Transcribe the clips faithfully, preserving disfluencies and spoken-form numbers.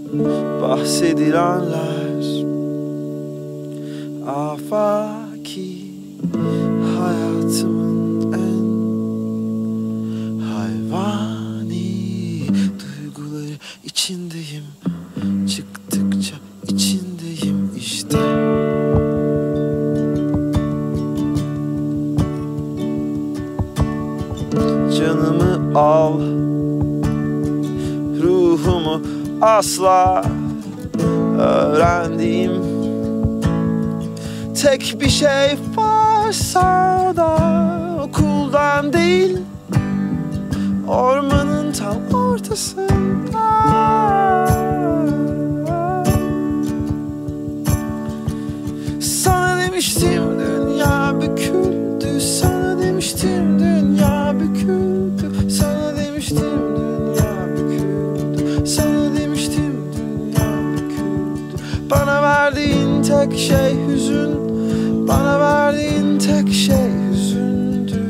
bahsedilenler afaki hayatımın en hayvani duyguları içindeyim, çıktıkça içindeyim işte. Canımı al, ruhumu asla. Öğrendiğim tek bir şey varsa da okuldan değil, ormanın tam ortasında. Sana demiştim dünya büküldü, sana demiştim dünya büküldü, sana demiştim dünya büküldü, sana demiştim dünya büküldü. Bana verdiğin tek şey hüzün, bana verdiğin tek şey hüzündü.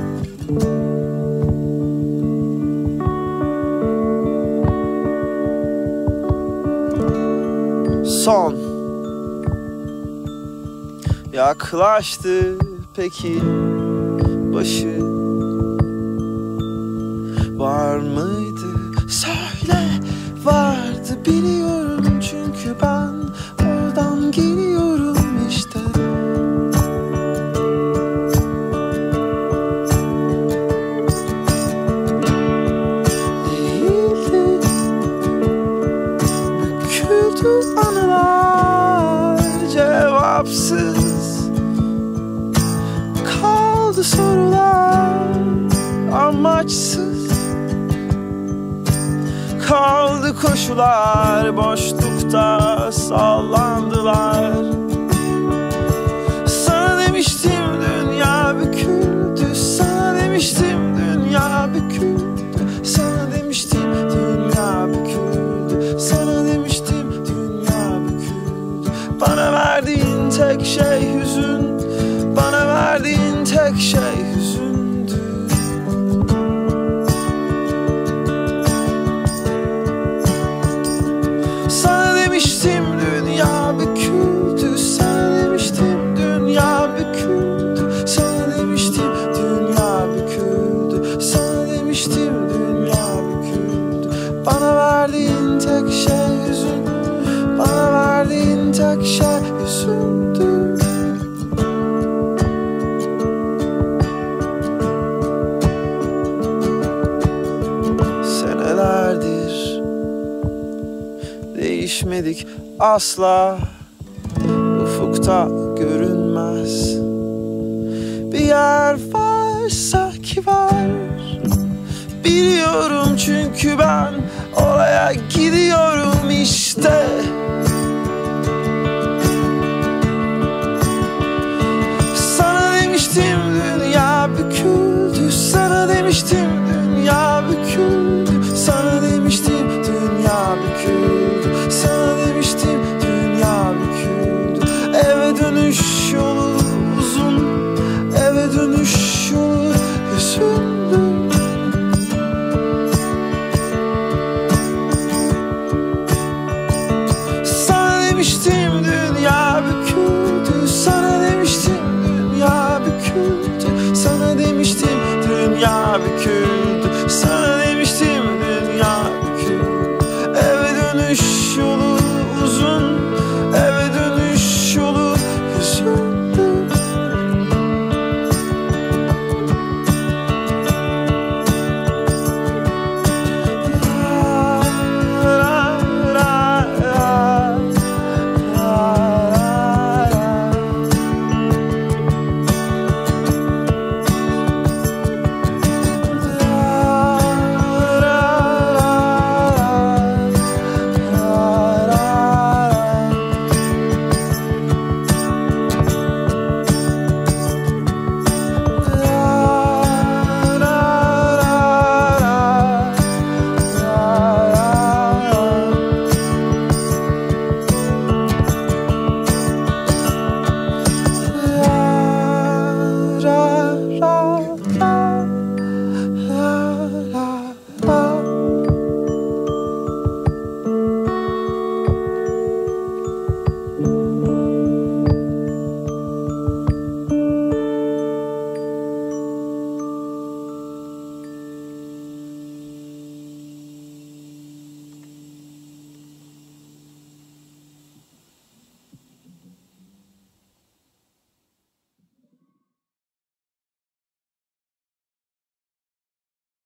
Son yaklaştı peki başı var mıydı? Söyle, vardı biliyorum çünkü ben oradan geliyorum işte. Değildi, büküldü anılar cevapsız, kaldı sorular amaçsız, kaldı koşular boşlukta sallandılar. Sana demiştim dünya büküldü, sana demiştim dünya büküldü, sana demiştim dünya büküldü, sana demiştim dünya büküldü. Bana verdiğin tek şey hüzün, bana verdiğin tek şey hüzündü. Sana demiştim dünya büküldü, sana demiştim dünya büküldü, sana demiştim dünya büküldü, sana demiştim dünya büküldü. Bana verdiğin tek şey hüzün, bana verdiğin tek şey hüzündü. Senelerdir değişmedik asla, ufukta görünmez bir yer varsa ki var, biliyorum çünkü ben oraya gidiyorum işte. Sana demiştim dünya büküldü, sana demiştim